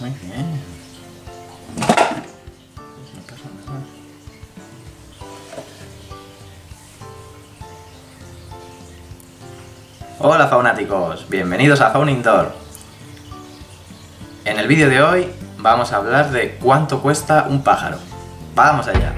Muy bien. Hola faunáticos, bienvenidos a Fauna Indoor. En el vídeo de hoy vamos a hablar de cuánto cuesta un pájaro. ¡Vamos allá!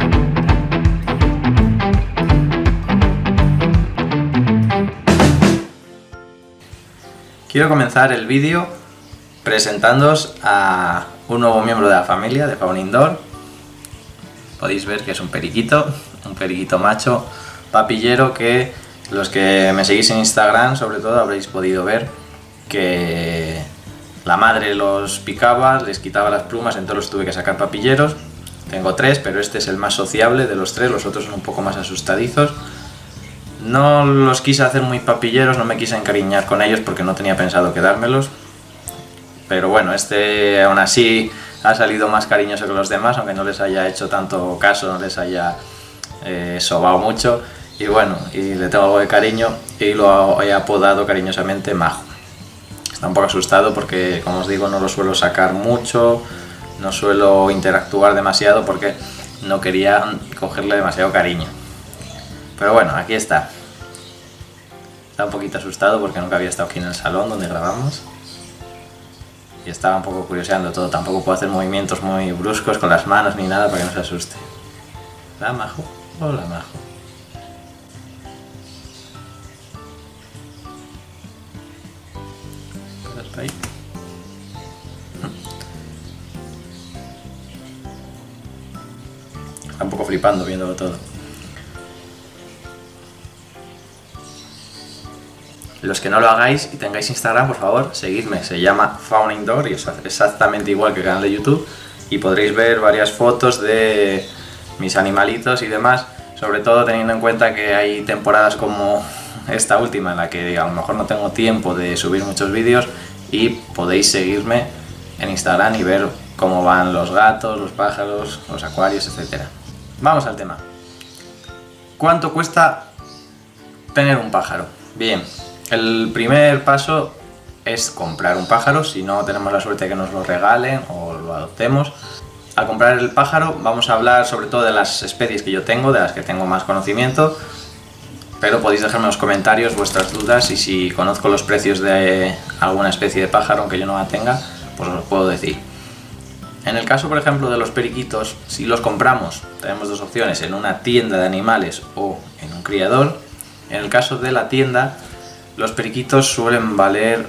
Quiero comenzar el vídeo presentándoos a un nuevo miembro de la familia de Fauna Indoor. Podéis ver que es un periquito macho papillero que los que me seguís en Instagram sobre todo habréis podido ver que la madre los picaba, les quitaba las plumas, entonces los tuve que sacar papilleros. Tengo 3, pero este es el más sociable de los 3, los otros son un poco más asustadizos. No los quise hacer muy papilleros, no me quise encariñar con ellos porque no tenía pensado quedármelos. Pero bueno, este aún así ha salido más cariñoso que los demás, aunque no les haya hecho tanto caso, no les haya sobado mucho. Y bueno, y le tengo algo de cariño y lo he apodado cariñosamente Majo. Está un poco asustado porque, como os digo, no lo suelo sacar mucho, no suelo interactuar demasiado porque no quería cogerle demasiado cariño. Pero bueno, aquí está. Está un poquito asustado porque nunca había estado aquí en el salón donde grabamos. Y estaba un poco curioseando todo, tampoco puedo hacer movimientos muy bruscos con las manos ni nada para que no se asuste. Hola Majo, hola Majo. Ahí. Está un poco flipando viéndolo todo. Los que no lo hagáis y tengáis Instagram, por favor, seguidme. Se llama Fauna Indoor y es exactamente igual que el canal de YouTube. Y podréis ver varias fotos de mis animalitos y demás. Sobre todo teniendo en cuenta que hay temporadas como esta última en la que a lo mejor no tengo tiempo de subir muchos vídeos. Y podéis seguirme en Instagram y ver cómo van los gatos, los pájaros, los acuarios, etc. Vamos al tema. ¿Cuánto cuesta tener un pájaro? Bien, el primer paso es comprar un pájaro, si no tenemos la suerte de que nos lo regalen o lo adoptemos. Al comprar el pájaro vamos a hablar sobre todo de las especies que yo tengo, de las que tengo más conocimiento. Pero podéis dejarme en los comentarios vuestras dudas y si conozco los precios de alguna especie de pájaro, aunque yo no la tenga, pues os lo puedo decir. En el caso, por ejemplo, de los periquitos, si los compramos, tenemos dos opciones, en una tienda de animales o en un criador. En el caso de la tienda, los periquitos suelen valer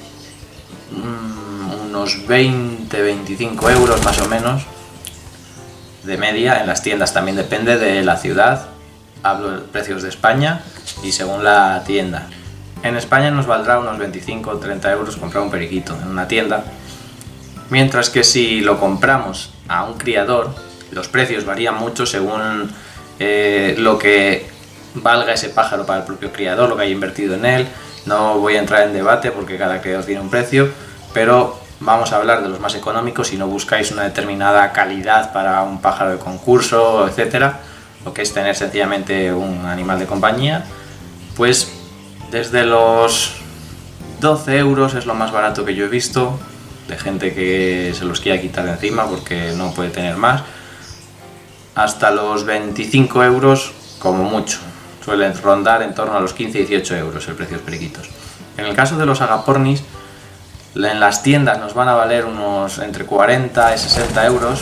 unos 20-25 euros más o menos, de media. En las tiendas también depende de la ciudad. Hablo de precios de España y según la tienda. En España nos valdrá unos 25 o 30 euros comprar un periquito en una tienda, mientras que si lo compramos a un criador, los precios varían mucho según lo que valga ese pájaro para el propio criador, lo que haya invertido en él. No voy a entrar en debate porque cada criador tiene un precio, pero vamos a hablar de los más económicos si no buscáis una determinada calidad para un pájaro de concurso, etcétera. Lo que es tener sencillamente un animal de compañía, pues desde los 12 euros es lo más barato que yo he visto, de gente que se los quiera quitar de encima porque no puede tener más, hasta los 25 euros como mucho. Suelen rondar en torno a los 15-18 euros el precio de los periquitos. En el caso de los agapornis, en las tiendas nos van a valer unos entre 40 y 60 euros.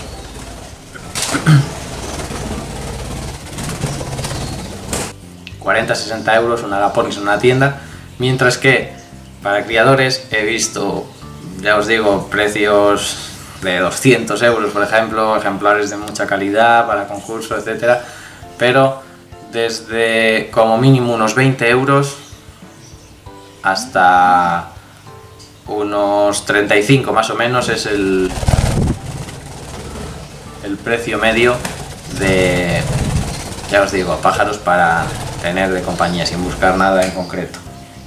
40-60 euros un agapornis en una tienda, mientras que para criadores he visto, ya os digo, precios de 200 euros, por ejemplo, ejemplares de mucha calidad para concurso, etcétera, pero desde como mínimo unos 20 euros hasta unos 35 más o menos es el precio medio de, ya os digo, pájaros para tener de compañía sin buscar nada en concreto.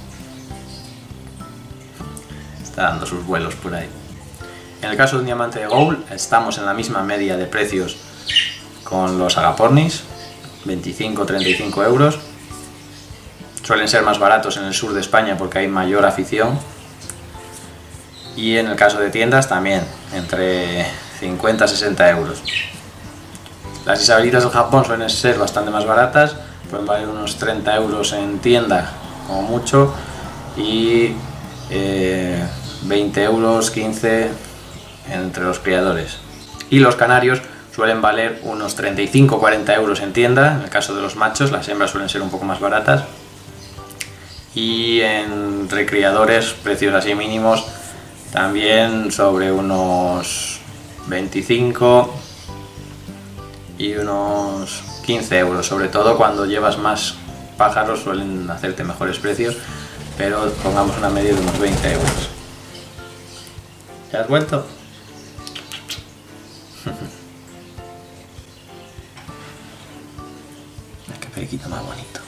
Está dando sus vuelos por ahí. En el caso de un diamante de Gould estamos en la misma media de precios con los agapornis, 25-35 euros. Suelen ser más baratos en el sur de España porque hay mayor afición. Y en el caso de tiendas también, entre 50 a 60 euros. Las isabelitas del Japón suelen ser bastante más baratas, pueden valer unos 30 euros en tienda como mucho, y 20 euros, 15 entre los criadores. Y los canarios suelen valer unos 35-40 euros en tienda. En el caso de los machos, las hembras suelen ser un poco más baratas, y en recriadores, precios así mínimos, también sobre unos 25 y unos 15 euros, sobre todo cuando llevas más pájaros suelen hacerte mejores precios, pero pongamos una media de unos 20 euros. ¿Ya has vuelto? Qué periquito más bonito.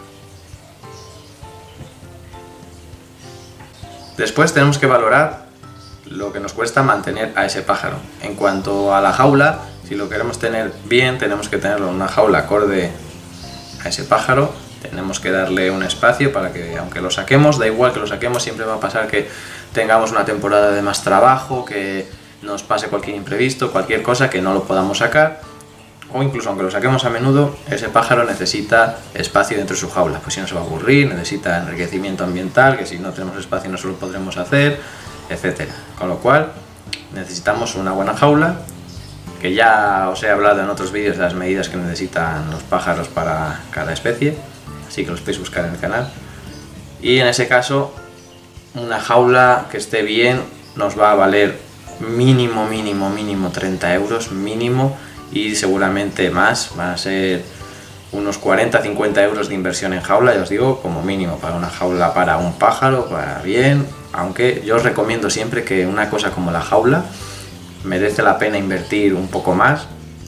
Después tenemos que valorar lo que nos cuesta mantener a ese pájaro. En cuanto a la jaula, si lo queremos tener bien, tenemos que tenerlo en una jaula acorde a ese pájaro. Tenemos que darle un espacio para que, aunque lo saquemos, da igual que lo saquemos, siempre va a pasar que tengamos una temporada de más trabajo, que nos pase cualquier imprevisto, cualquier cosa que no lo podamos sacar, o incluso aunque lo saquemos a menudo, ese pájaro necesita espacio dentro de su jaula, pues si no se va a aburrir, necesita enriquecimiento ambiental, que si no tenemos espacio no se lo podremos hacer, etcétera. Con lo cual necesitamos una buena jaula, que ya os he hablado en otros vídeos de las medidas que necesitan los pájaros para cada especie, así que los podéis buscar en el canal. Y en ese caso, una jaula que esté bien nos va a valer mínimo 30 euros, mínimo, y seguramente más, van a ser unos 40-50 euros de inversión en jaula, ya os digo, como mínimo, para una jaula para un pájaro, para bien, aunque yo os recomiendo siempre que una cosa como la jaula merece la pena invertir un poco más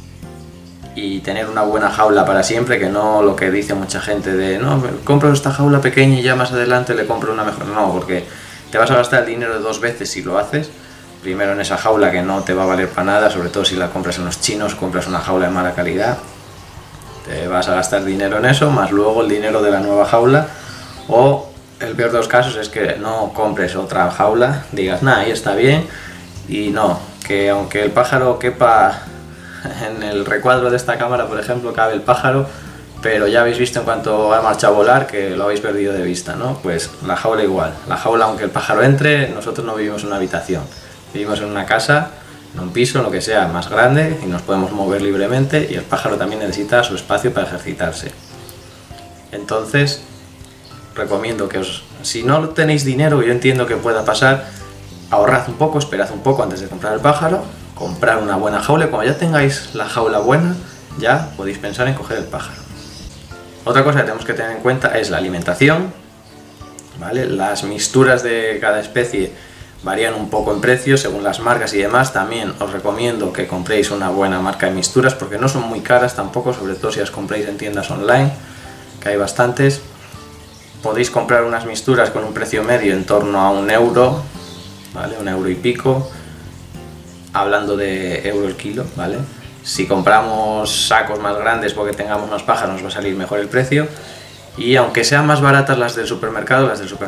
y tener una buena jaula para siempre, que no lo que dice mucha gente de no, compro esta jaula pequeña y ya más adelante le compro una mejor. No, porque te vas a gastar el dinero de 2 veces si lo haces. Primero en esa jaula que no te va a valer para nada, sobre todo si la compras en los chinos, compras una jaula de mala calidad, te vas a gastar dinero en eso, más luego el dinero de la nueva jaula, o el peor de los casos es que no compres otra jaula, digas, nada, ahí está bien, y no, que aunque el pájaro quepa en el recuadro de esta cámara, por ejemplo, cabe el pájaro, pero ya habéis visto en cuanto ha marchado a volar que lo habéis perdido de vista, ¿no? Pues la jaula igual, la jaula aunque el pájaro entre, nosotros no vivimos en una habitación. Vivimos en una casa, en un piso, en lo que sea, más grande, y nos podemos mover libremente, y el pájaro también necesita su espacio para ejercitarse. Entonces, recomiendo que si no tenéis dinero, yo entiendo que pueda pasar, ahorrad un poco, esperad un poco antes de comprar el pájaro, comprar una buena jaula, y cuando ya tengáis la jaula buena, ya podéis pensar en coger el pájaro. Otra cosa que tenemos que tener en cuenta es la alimentación, ¿vale? Las misturas de cada especie varían un poco en precio según las marcas y demás. También os recomiendo que compréis una buena marca de misturas porque no son muy caras tampoco, sobre todo si las compréis en tiendas online, que hay bastantes. Podéis comprar unas misturas con un precio medio en torno a 1 euro, ¿vale? 1 euro y pico, hablando de euro el kilo, ¿vale? Si compramos sacos más grandes porque tengamos más pájaros nos va a salir mejor el precio. Y aunque sean más baratas las del supermercado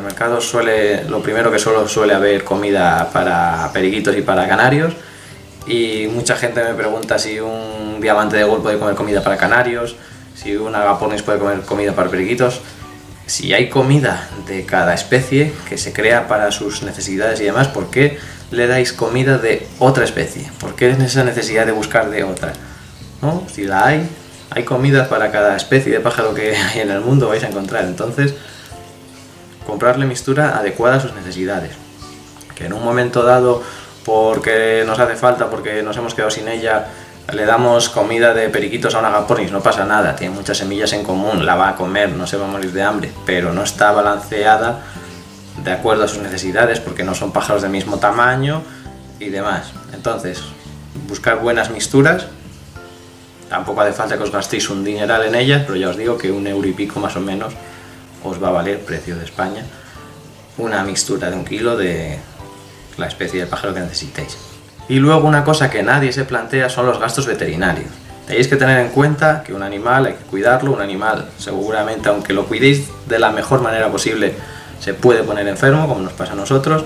lo primero que solo suele haber comida para periquitos y para canarios, y mucha gente me pregunta si un diamante de gol puede comer comida para canarios, si un agapornis puede comer comida para periquitos. Si hay comida de cada especie que se crea para sus necesidades y demás, ¿por qué le dais comida de otra especie? ¿Por qué es esa necesidad de buscar de otra? ¿No? Si la hay comida para cada especie de pájaro que hay en el mundo, vais a encontrar. Entonces, comprarle mistura adecuada a sus necesidades. Que en un momento dado, porque nos hace falta, porque nos hemos quedado sin ella, le damos comida de periquitos a un agapornis, no pasa nada, tiene muchas semillas en común, la va a comer, no se va a morir de hambre, pero no está balanceada de acuerdo a sus necesidades, porque no son pájaros del mismo tamaño y demás. Entonces, buscar buenas misturas. Tampoco hace falta que os gastéis un dineral en ellas, pero ya os digo que 1 euro y pico más o menos os va a valer, precio de España, una mixtura de 1 kilo de la especie de pájaro que necesitéis. Y luego una cosa que nadie se plantea son los gastos veterinarios. Tenéis que tener en cuenta que un animal hay que cuidarlo, un animal seguramente, aunque lo cuidéis de la mejor manera posible, se puede poner enfermo, como nos pasa a nosotros,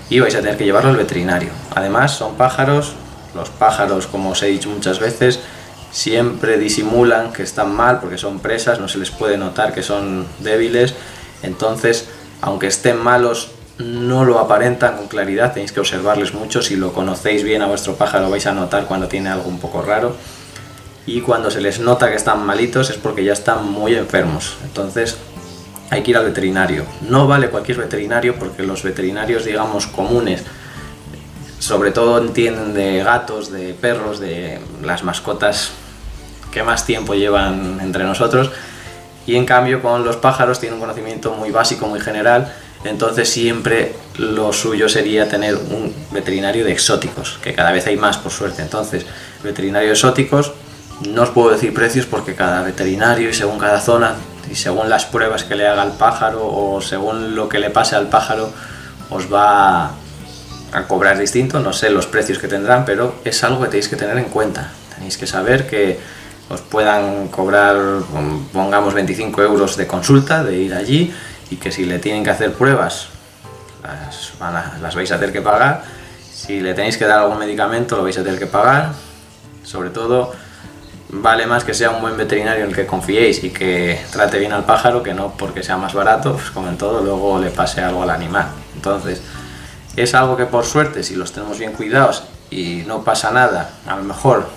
y vais a tener que llevarlo al veterinario. Además son pájaros, los pájaros, como os he dicho muchas veces, siempre disimulan que están mal porque son presas, no se les puede notar que son débiles, entonces aunque estén malos no lo aparentan con claridad, tenéis que observarles mucho. Si lo conocéis bien a vuestro pájaro vais a notar cuando tiene algo un poco raro, y cuando se les nota que están malitos es porque ya están muy enfermos, entonces hay que ir al veterinario. No vale cualquier veterinario, porque los veterinarios, digamos, comunes, sobre todo entienden de gatos, de perros, de las mascotas que más tiempo llevan entre nosotros, y en cambio con los pájaros tienen un conocimiento muy básico, muy general. Entonces siempre lo suyo sería tener un veterinario de exóticos, que cada vez hay más, por suerte. Entonces, veterinario de exóticos, no os puedo decir precios porque cada veterinario y según cada zona y según las pruebas que le haga al pájaro o según lo que le pase al pájaro os va a cobrar distinto. No sé los precios que tendrán, pero es algo que tenéis que tener en cuenta. Tenéis que saber que os puedan cobrar, pongamos, 25 euros de consulta, de ir allí, y que si le tienen que hacer pruebas las vais a tener que pagar. Si le tenéis que dar algún medicamento lo vais a tener que pagar. Sobre todo vale más que sea un buen veterinario en el que confiéis y que trate bien al pájaro, que no porque sea más barato, pues como en todo, luego le pase algo al animal. Entonces es algo que por suerte, si los tenemos bien cuidados y no pasa nada, a lo mejor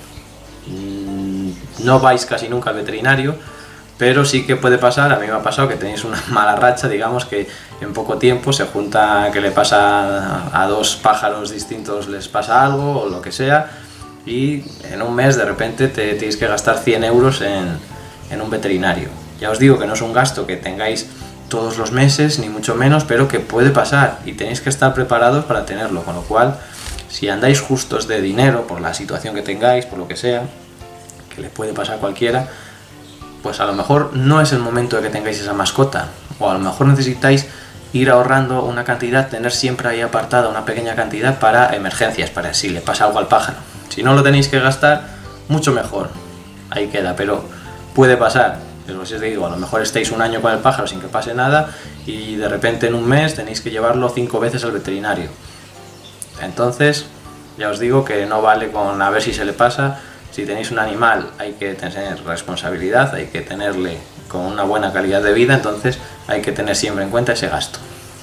no vais casi nunca al veterinario, pero sí que puede pasar. A mí me ha pasado que tenéis una mala racha, digamos, que en poco tiempo se junta que le pasa a dos pájaros distintos, les pasa algo o lo que sea, y en un mes de repente te tienes que gastar 100 euros en un veterinario. Ya os digo que no es un gasto que tengáis todos los meses, ni mucho menos, pero que puede pasar y tenéis que estar preparados para tenerlo, con lo cual, si andáis justos de dinero por la situación que tengáis, por lo que sea, que le puede pasar a cualquiera, pues a lo mejor no es el momento de que tengáis esa mascota, o a lo mejor necesitáis ir ahorrando una cantidad, tener siempre ahí apartada una pequeña cantidad para emergencias, para si le pasa algo al pájaro. Si no lo tenéis que gastar, mucho mejor, ahí queda, pero puede pasar. Pero si os digo, a lo mejor estáis un año con el pájaro sin que pase nada y de repente en un mes tenéis que llevarlo 5 veces al veterinario. Entonces, ya os digo que no vale con a ver si se le pasa. Si tenéis un animal hay que tener responsabilidad, hay que tenerle con una buena calidad de vida, entonces hay que tener siempre en cuenta ese gasto.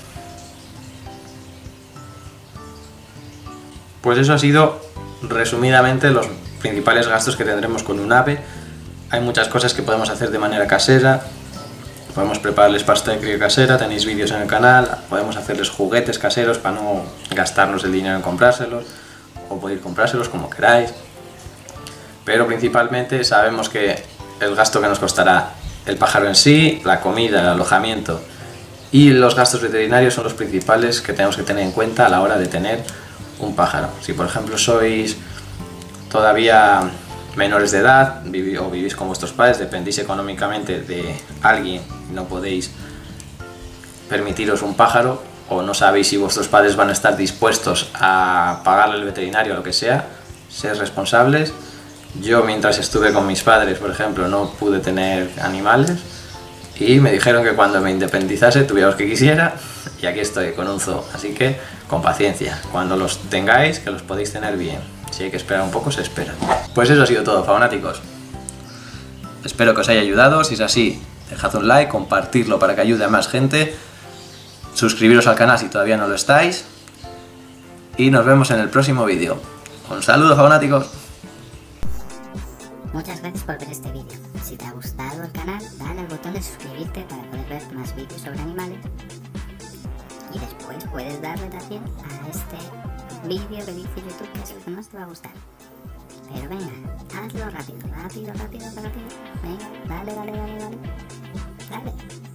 Pues eso ha sido resumidamente los principales gastos que tendremos con un ave. Hay muchas cosas que podemos hacer de manera casera, podemos prepararles pasta de crío casera, tenéis vídeos en el canal, podemos hacerles juguetes caseros para no gastarnos el dinero en comprárselos, o podéis comprárselos como queráis. Pero principalmente sabemos que el gasto que nos costará el pájaro en sí, la comida, el alojamiento y los gastos veterinarios son los principales que tenemos que tener en cuenta a la hora de tener un pájaro. Si por ejemplo sois todavía menores de edad o vivís con vuestros padres, dependéis económicamente de alguien y no podéis permitiros un pájaro, o no sabéis si vuestros padres van a estar dispuestos a pagarle al veterinario o lo que sea, sed responsables. Yo mientras estuve con mis padres, por ejemplo, no pude tener animales y me dijeron que cuando me independizase tuviera los que quisiera, y aquí estoy con un zoo, así que con paciencia, cuando los tengáis que los podéis tener bien. Si hay que esperar un poco, se espera. Pues eso ha sido todo, faunáticos. Espero que os haya ayudado. Si es así, dejad un like, compartirlo para que ayude a más gente, suscribiros al canal si todavía no lo estáis, y nos vemos en el próximo vídeo. Un saludo, faunáticos. Muchas gracias por ver este vídeo. Si te ha gustado el canal, dale al botón de suscribirte para poder ver más vídeos sobre animales. Y después puedes darle también a este vídeo que dice YouTube, que es el que más te va a gustar. Pero venga, hazlo rápido. Venga, dale.